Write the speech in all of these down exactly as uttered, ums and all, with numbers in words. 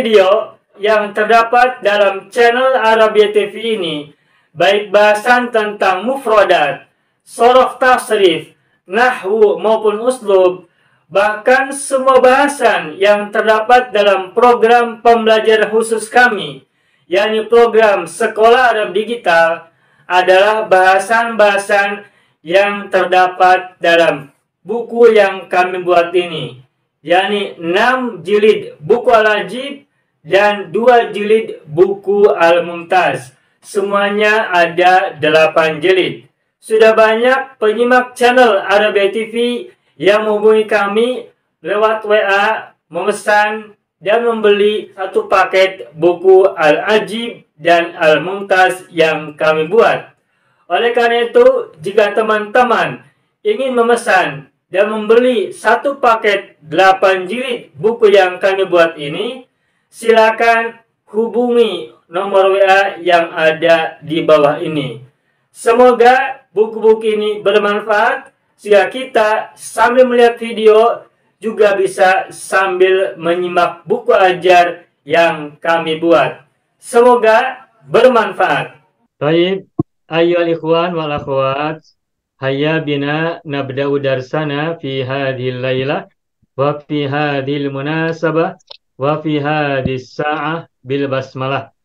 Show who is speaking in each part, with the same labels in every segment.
Speaker 1: video yang terdapat dalam channel Arabia T V ini, baik bahasan tentang mufradat, sorof tasrif, nahwu maupun uslub, bahkan semua bahasan yang terdapat dalam program pembelajaran khusus kami, yakni program Sekolah Arab Digital, adalah bahasan-bahasan yang terdapat dalam buku yang kami buat ini, yakni enam jilid buku Al-Ajib dan dua jilid buku Al-Mumtaz. Semuanya ada delapan jilid. Sudah banyak penyimak channel Arabia T V yang menghubungi kami lewat W A, memesan dan membeli satu paket buku Al-Ajib dan Al-Mumtaz yang kami buat. Oleh karena itu, jika teman-teman ingin memesan dan membeli satu paket delapan jilid buku yang kami buat ini, silakan hubungi nomor W A yang ada di bawah ini. Semoga buku-buku ini bermanfaat sehingga kita sambil melihat video juga bisa sambil menyimak buku ajar yang kami buat. Semoga bermanfaat. Baik, ayyuhal ikhwan wal akhwat, hayya bina nabda'u darsana fi hadhil lailah wa fi hadhil munasabah wa fi hadhis sa'ah bil basmalah.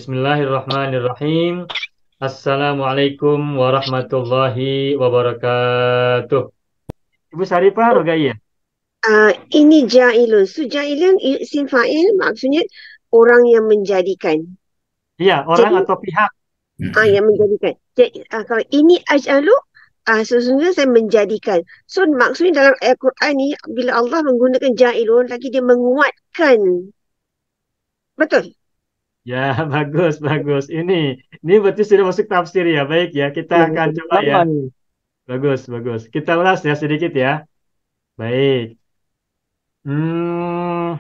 Speaker 1: Bismillahirrahmanirrahim. Assalamualaikum warahmatullahi wabarakatuh. Ibu Sarifah Rogaya.
Speaker 2: Uh, ini ja'ilun. So ja'ilun isim fa'il maksudnya orang yang menjadikan.
Speaker 1: Iya, orang
Speaker 2: Jadi,
Speaker 1: atau pihak.
Speaker 2: Ah, uh, yang menjadikan. Jadi, uh, kalau ini aj'alu, uh, sesungguhnya saya menjadikan. So maksudnya dalam Al-Quran ni bila Allah menggunakan ja'ilun lagi dia menguatkan. Betul?
Speaker 1: Ya, bagus, bagus. Ini, ini berarti sudah masuk tafsir ya. Baik ya, kita akan coba ya. Bagus, bagus. Kita ulas ya sedikit ya. Baik. Hmm,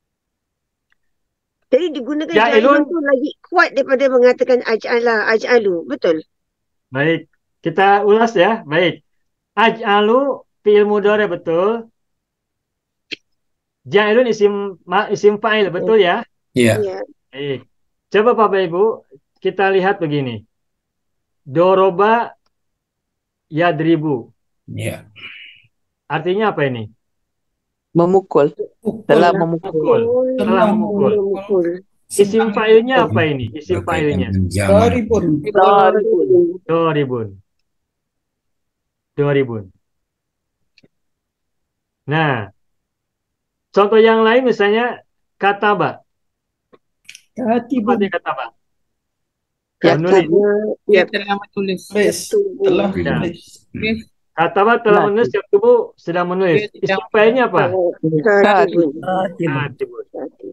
Speaker 2: Jadi digunakan
Speaker 1: ja'ilun.
Speaker 2: ja'ilun tu lagi kuat daripada mengatakan aj'ala, aj'alu. Betul?
Speaker 1: Baik, kita ulas ya. Baik. Aj'alu fi'il mudhari betul. Ja'ilun isim ma, isim fa'il betul ya?
Speaker 3: Iya.
Speaker 2: Ya.
Speaker 1: Baik. Coba Bapak Ibu, kita lihat begini. Doroba yadribu.
Speaker 3: Iya.
Speaker 1: Artinya apa ini?
Speaker 4: Memukul. Telah memukul.
Speaker 1: Telah memukul.
Speaker 2: Memukul.
Speaker 1: Isim fa'ilnya apa ini? Isim fa'ilnya.
Speaker 3: Doribun.
Speaker 4: Doribun.
Speaker 1: Doribun. Doribun. Nah, contoh yang lain misalnya kataba.
Speaker 5: Katibun.
Speaker 1: Seperti kataba.
Speaker 4: Ya,
Speaker 1: Menulis.
Speaker 5: Dia telah menulis.
Speaker 3: Telah
Speaker 1: Ya.
Speaker 3: menulis.
Speaker 1: Kataba telah
Speaker 4: Mati.
Speaker 1: menulis, yaktubu sedang menulis.
Speaker 5: Dia
Speaker 1: Isim fa'ilnya apa?
Speaker 2: Katibun.
Speaker 1: Katibun.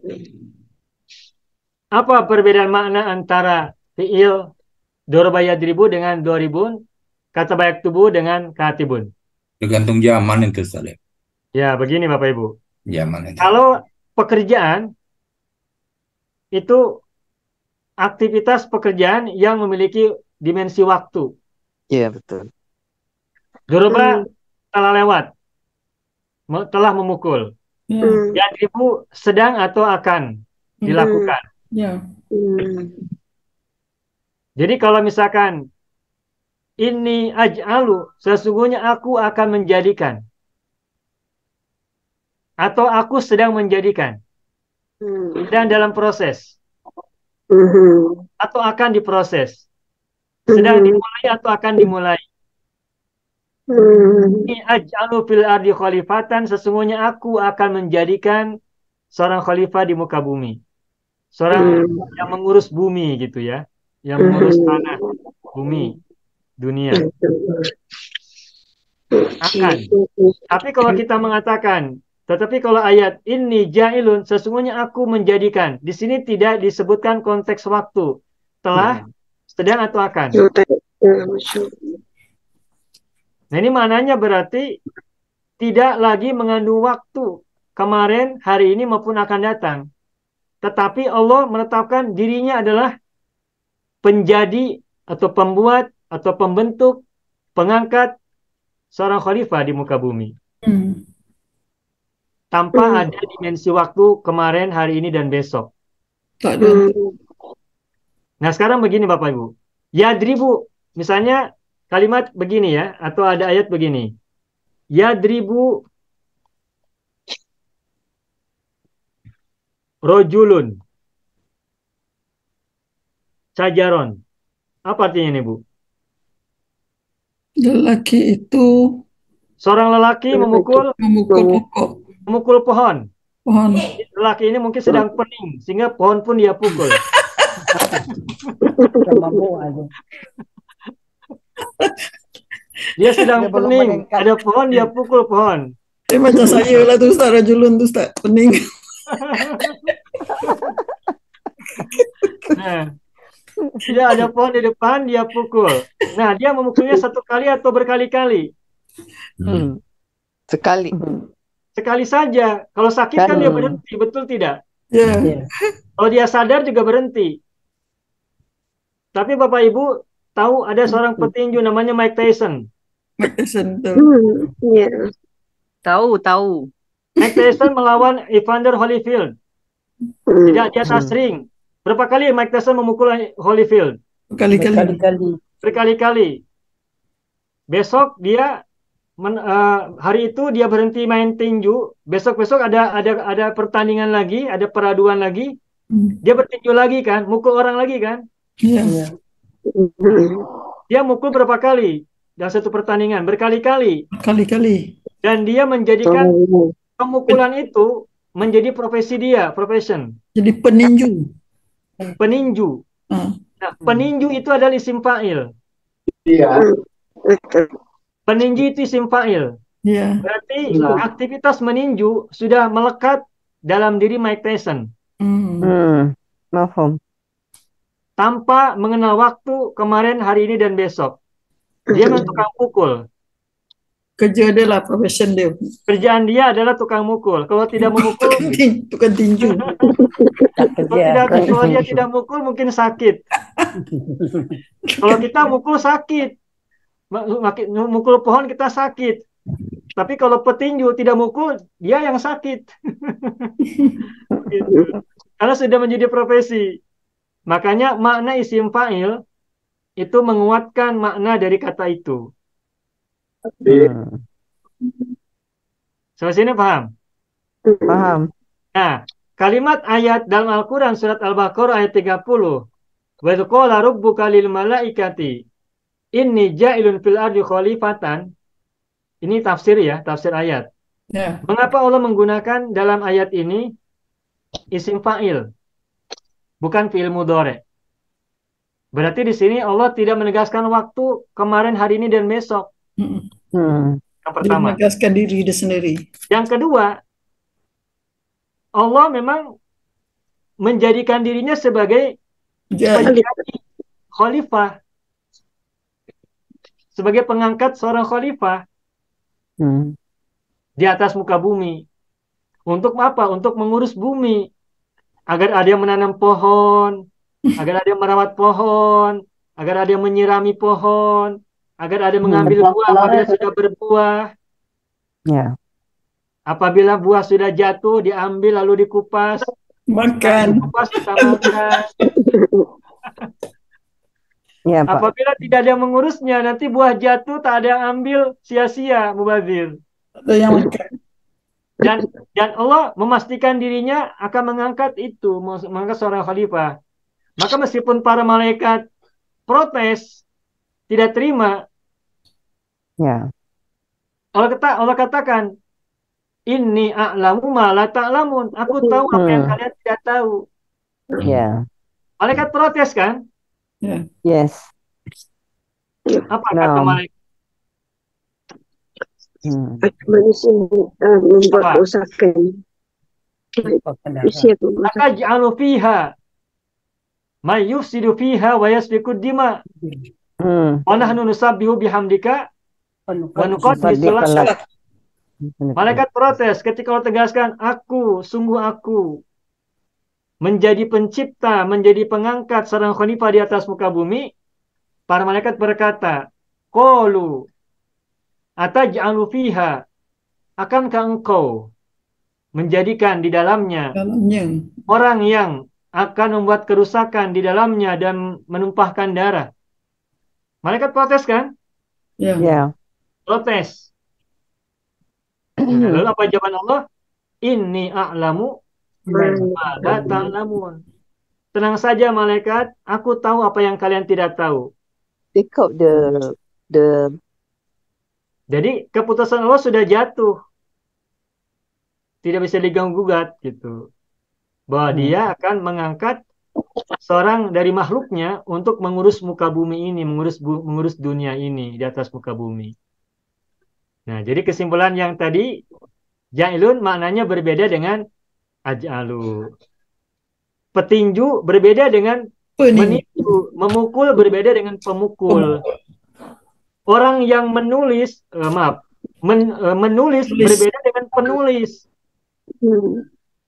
Speaker 1: Apa perbedaan makna antara fi'il doroba yadribu dengan doribun, kataba yaktubu dengan katibun?
Speaker 3: Tergantung zaman itu, Saleh.
Speaker 1: Ya, begini Bapak Ibu.
Speaker 3: Zaman itu.
Speaker 1: Kalau pekerjaan itu aktivitas pekerjaan yang memiliki dimensi waktu.
Speaker 4: Iya, betul.
Speaker 1: Doroba telah lewat, me- telah memukul.
Speaker 2: Hmm.
Speaker 1: Yadribu sedang atau akan dilakukan.
Speaker 5: Ya.
Speaker 2: Hmm.
Speaker 1: Jadi kalau misalkan ini aj'alu, sesungguhnya aku akan menjadikan. Atau aku sedang menjadikan.
Speaker 2: Hmm.
Speaker 1: Sedang dalam proses.
Speaker 2: Hmm.
Speaker 1: Atau akan diproses. Sedang dimulai atau akan dimulai.
Speaker 2: Hmm.
Speaker 1: Ini aj'alu fil ardi khalifatan, sesungguhnya aku akan menjadikan seorang khalifah di muka bumi. Seorang
Speaker 2: Hmm.
Speaker 1: yang mengurus bumi gitu ya. Yang mengurus tanah, bumi, dunia. Akan. Tapi kalau kita mengatakan, tetapi kalau ayat ini ja'ilun, sesungguhnya aku menjadikan. Di sini tidak disebutkan konteks waktu. Telah, sedang atau akan. Nah ini maknanya berarti tidak lagi mengandung waktu. Kemarin, hari ini maupun akan datang. Tetapi Allah menetapkan dirinya adalah penjadi atau pembuat atau pembentuk, pengangkat seorang khalifah di muka bumi.
Speaker 5: Hmm.
Speaker 1: tanpa
Speaker 2: Hmm.
Speaker 1: ada dimensi waktu kemarin, hari ini, dan besok.
Speaker 5: Tak ada.
Speaker 2: Hmm.
Speaker 1: Nah, sekarang begini Bapak Ibu. Yadribu, misalnya kalimat begini ya, atau ada ayat begini. Yadribu rojulun sajaron. Apa artinya ini, Bu?
Speaker 5: Lelaki itu
Speaker 1: Seorang lelaki memukul
Speaker 5: memukul pokok
Speaker 1: memukul pohon.
Speaker 5: pohon.
Speaker 1: Lelaki ini mungkin sedang pening, sehingga pohon pun dia pukul. Dia sedang
Speaker 4: Dia belum
Speaker 1: pening,
Speaker 4: meningkat.
Speaker 1: ada pohon, dia pukul pohon.
Speaker 5: Eh, macam saya lah tu Ustaz, Rajulun tu Ustaz, pening.
Speaker 1: Nah, dia ada pohon di depan, dia pukul. Nah, dia memukulnya satu kali atau berkali-kali?
Speaker 4: Hmm. Sekali.
Speaker 1: Sekali saja. Kalau sakit kan dia
Speaker 4: Kan.
Speaker 1: berhenti, betul tidak?
Speaker 5: Ya,
Speaker 1: Kalau dia sadar juga berhenti. Tapi Bapak Ibu tahu ada seorang petinju namanya Mike Tyson.
Speaker 5: Mike Tyson tu.
Speaker 2: Hmm. Ya.
Speaker 6: Tahu, tahu.
Speaker 1: Mike Tyson melawan Evander Holyfield.
Speaker 2: Hmm.
Speaker 1: Tidak di atas ring. Berapa kali Mike Tyson memukul Holyfield?
Speaker 5: Kali-kali.
Speaker 1: Berkali-kali. Besok dia men- eh, hari itu dia berhenti main tinju. Besok-besok ada ada ada pertandingan lagi, ada peraduan lagi.
Speaker 5: Hmm.
Speaker 1: Dia bertinju lagi kan, mukul orang lagi kan.
Speaker 5: Ya,
Speaker 2: Hmm.
Speaker 1: Dia mukul berapa kali dalam satu pertandingan? Berkali-kali.
Speaker 5: kali-kali.
Speaker 1: Dan dia menjadikan
Speaker 2: Oh.
Speaker 1: pemukulan itu menjadi profesi dia, profession.
Speaker 5: Jadi peninju.
Speaker 1: Peninju.
Speaker 5: Ah,
Speaker 1: Nah, peninju itu adalah isim fa'il.
Speaker 2: Betul.
Speaker 1: Peninju itu isim fa'il.
Speaker 5: ya.
Speaker 1: Berarti aktivitas meninju sudah melekat dalam diri Mike Tyson.
Speaker 5: Hmm.
Speaker 4: Hmm. Mahfum.
Speaker 1: Tanpa mengenal waktu, kemarin, hari ini, dan besok. Dia memang tukang pukul.
Speaker 5: Kerja dia lah, profession dia.
Speaker 1: Kerjaan dia adalah tukang mukul. Kalau tidak memukul,
Speaker 5: Tukang tin- tukang tinju.
Speaker 1: kalau tidak kalau dia tidak mukul mungkin sakit. Kalau kita mukul sakit. Ma- makin mukul pohon kita sakit. Tapi kalau petinju tidak mukul, dia yang sakit. Gitu. Karena sudah menjadi profesi. Makanya makna isim fa'il itu menguatkan makna dari kata itu.
Speaker 4: Hmm.
Speaker 1: Sampai sini paham?
Speaker 4: Paham.
Speaker 1: Nah, kalimat ayat dalam Al-Quran surat Al-Baqarah ayat tiga puluh. Wa idh qala rabbuka lil malaikati inni ja'ilun fil ardi khalifatan. Ini tafsir ya, tafsir ayat.
Speaker 5: Ya,
Speaker 1: Mengapa Allah menggunakan dalam ayat ini isim fa'il, bukan fi'il mudhari? Berarti di sini Allah tidak menegaskan waktu kemarin, hari ini, dan besok.
Speaker 5: Hmm.
Speaker 4: Hmm.
Speaker 1: Yang
Speaker 5: Dia
Speaker 1: pertama.
Speaker 5: menegaskan diri dia sendiri.
Speaker 1: Yang kedua, Allah memang menjadikan dirinya sebagai
Speaker 5: Jadi,
Speaker 1: penjadi khalifah, sebagai pengangkat seorang khalifah
Speaker 4: Hmm.
Speaker 1: di atas muka bumi. Untuk apa? Untuk mengurus bumi. Agar ada yang menanam pohon, agar ada yang merawat pohon, agar ada yang menyirami pohon, agar ada yang mengambil buah apabila sudah berbuah.
Speaker 4: Ya.
Speaker 1: Apabila buah sudah jatuh, diambil lalu dikupas.
Speaker 5: makan.
Speaker 1: Dikupas kita makan.
Speaker 4: Ya, Pak.
Speaker 1: Apabila tidak ada yang mengurusnya, nanti buah jatuh, tak ada yang ambil, sia-sia, mubazir.
Speaker 5: Ada yang makan.
Speaker 1: Dan dan Allah memastikan dirinya akan mengangkat itu, mengangkat seorang khalifah. Maka meskipun para malaikat protes, tidak terima,
Speaker 4: Ya.
Speaker 1: Allah, kata, Allah katakan, Inni a'lamu ma la ta'lamun. Aku tahu apa yang
Speaker 4: Hmm.
Speaker 1: kalian tidak tahu.
Speaker 4: Ya.
Speaker 1: Malaikat protes kan?
Speaker 5: Ya.
Speaker 4: Yes.
Speaker 1: Apa
Speaker 4: Nah.
Speaker 1: kata malaikat?
Speaker 4: Hmm.
Speaker 2: Manusia uh, membuat
Speaker 1: Apa?
Speaker 2: kerusakan. Manusia membuat
Speaker 1: Ataj'alu fiha may yufsidu fiha wa yasfiku dima
Speaker 4: Hmm.
Speaker 1: wa nahnu nusabbihu bihamdika wa nuqaddisu
Speaker 4: Sadiqan
Speaker 1: lak.
Speaker 4: lak.
Speaker 1: Malaikat protes ketika Allah tegaskan, aku, sungguh aku menjadi pencipta, menjadi pengangkat seorang khalifah di atas muka bumi. Para malaikat berkata, qalu ataj'alu fiha, akankah engkau menjadikan di dalamnya
Speaker 5: Dalamnya.
Speaker 1: orang yang akan membuat kerusakan di dalamnya dan menumpahkan darah. Malaikat protes kan?
Speaker 5: Ya.
Speaker 4: Ya.
Speaker 1: Protes. Nah, lalu apa jawaban Allah? Inni a'lamu ma la ta'lamun. Tenang saja malaikat, aku tahu apa yang kalian tidak tahu.
Speaker 2: Pick up the the
Speaker 1: Jadi keputusan Allah sudah jatuh. Tidak bisa diganggu-gugat gitu. Bahwa
Speaker 4: Hmm.
Speaker 1: dia akan mengangkat seorang dari makhluknya untuk mengurus muka bumi ini, mengurus bu- mengurus dunia ini di atas muka bumi. Nah, jadi kesimpulan yang tadi ja'ilun maknanya berbeda dengan aj'alu. Petinju berbeda dengan
Speaker 5: Pening.
Speaker 1: menipu, memukul berbeda dengan pemukul. Orang yang menulis, eh, maaf, men- eh, menulis
Speaker 5: Tulis.
Speaker 1: berbeda dengan penulis.
Speaker 2: hmm.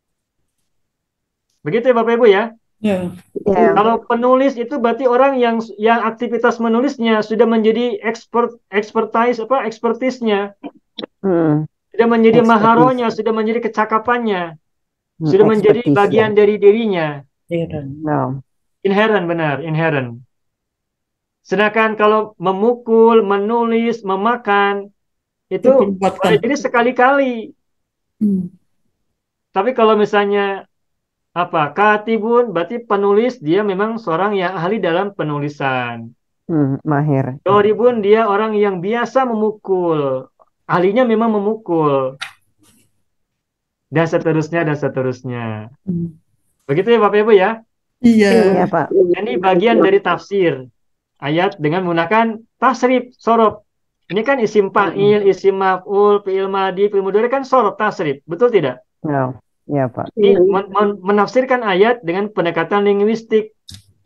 Speaker 1: Begitu ya Bapak Ibu ya.
Speaker 5: Ya.
Speaker 4: Ya.
Speaker 1: Kalau penulis itu berarti orang yang yang aktivitas menulisnya sudah menjadi expert expertise apa expertise-nya,
Speaker 4: Hmm.
Speaker 1: sudah menjadi
Speaker 4: Expertise.
Speaker 1: maharonya, sudah menjadi kecakapannya,
Speaker 4: Hmm,
Speaker 1: sudah menjadi
Speaker 4: expertise,
Speaker 1: bagian
Speaker 4: ya.
Speaker 1: dari dirinya.
Speaker 5: Heran.
Speaker 4: No.
Speaker 1: Inherent, benar, inherent. Sedangkan kalau memukul, menulis, memakan itu
Speaker 5: Itu perbuatan.
Speaker 1: boleh jadi sekali-kali.
Speaker 5: Hmm.
Speaker 1: Tapi kalau misalnya apa katibun berarti penulis, dia memang seorang yang ahli dalam penulisan.
Speaker 4: Hmm, mahir.
Speaker 1: Doribun dia orang yang biasa memukul, ahlinya memang memukul, dan seterusnya dan seterusnya.
Speaker 5: Hmm.
Speaker 1: Begitu ya Bapak Ibu ya.
Speaker 5: Iya.
Speaker 4: Ya, Pak.
Speaker 1: Ini bagian dari tafsir ayat dengan menggunakan tasrif, sorof. Ini kan isim fa'il, isim maf'ul, fi'il madhi, fi'il mudhari kan sorof, tasrif. Betul tidak?
Speaker 4: No. Ya, Pak.
Speaker 1: Ini men- men- menafsirkan ayat dengan pendekatan linguistik,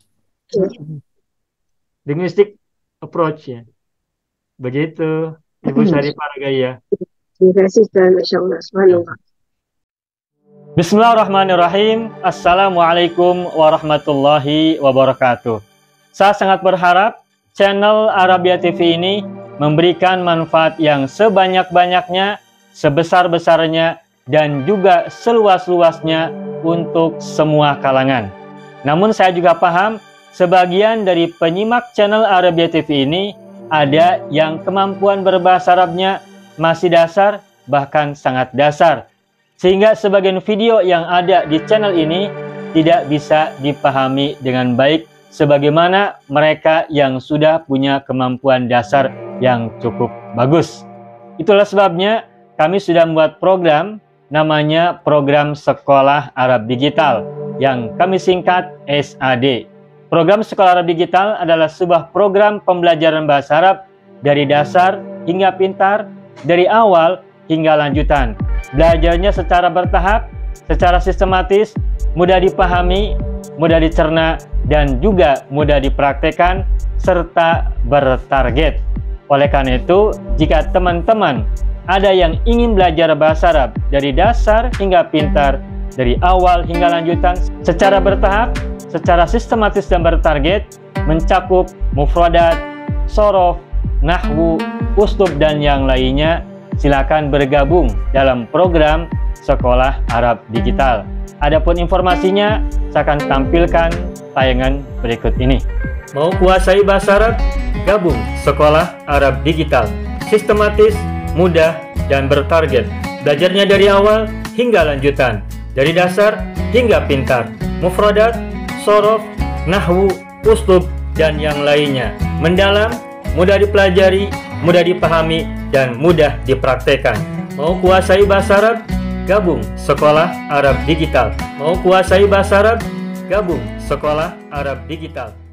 Speaker 1: linguistic approach ya. Begitu, Ibu Syarifah Ragaya.
Speaker 2: Terima kasih Tuhan, Masya Allah. Subhanallah.
Speaker 1: Bismillahirrahmanirrahim. Assalamualaikum warahmatullahi wabarakatuh. Saya sangat berharap channel Arabia T V ini memberikan manfaat yang sebanyak-banyaknya, sebesar-besarnya, dan juga seluas-luasnya untuk semua kalangan. Namun saya juga paham sebagian dari penyimak channel Arabia T V ini ada yang kemampuan berbahasa Arabnya masih dasar, bahkan sangat dasar. Sehingga sebagian video yang ada di channel ini tidak bisa dipahami dengan baik sebagaimana mereka yang sudah punya kemampuan dasar yang cukup bagus. Itulah sebabnya kami sudah membuat program namanya Program Sekolah Arab Digital yang kami singkat S A D. Program Sekolah Arab Digital adalah sebuah program pembelajaran bahasa Arab dari dasar hingga pintar, dari awal hingga lanjutan. Belajarnya secara bertahap, secara sistematis, mudah dipahami, mudah dicerna, dan juga mudah dipraktekkan, serta bertarget. Oleh karena itu, jika teman-teman ada yang ingin belajar bahasa Arab dari dasar hingga pintar, dari awal hingga lanjutan, secara bertahap, secara sistematis dan bertarget, mencakup mufradat, sorof, nahwu, uslub, dan yang lainnya, silakan bergabung dalam program Sekolah Arab Digital. Adapun informasinya, saya akan tampilkan tayangan berikut ini. Mau kuasai bahasa Arab? Gabung Sekolah Arab Digital. Sistematis, mudah, dan bertarget. Belajarnya dari awal hingga lanjutan. Dari dasar hingga pintar. Mufradat, sorof, nahwu, uslub, dan yang lainnya. Mendalam, mudah dipelajari, mudah dipahami, dan mudah dipraktekkan. Mau kuasai bahasa Arab? Gabung Sekolah Arab Digital. Mau kuasai bahasa Arab? Gabung Sekolah Arab Digital.